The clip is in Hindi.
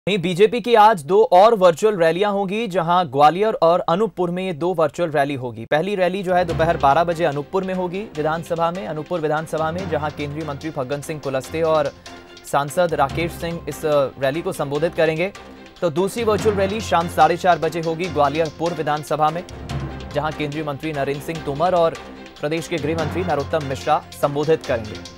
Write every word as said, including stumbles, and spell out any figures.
वहीं बीजेपी की आज दो और वर्चुअल रैलियां होंगी, जहां ग्वालियर और अनूपपुर में ये दो वर्चुअल रैली होगी। पहली रैली जो है दोपहर बारह बजे अनूपपुर में होगी, विधानसभा में अनूपपुर विधानसभा में, जहां केंद्रीय मंत्री फग्गन सिंह कुलस्ते और सांसद राकेश सिंह इस रैली को संबोधित करेंगे। तो दूसरी वर्चुअल रैली शाम साढ़े चार बजे होगी ग्वालियर पूर्व विधानसभा में, जहां केंद्रीय मंत्री नरेंद्र सिंह तोमर और प्रदेश के गृह मंत्री नरोत्तम मिश्रा संबोधित करेंगे।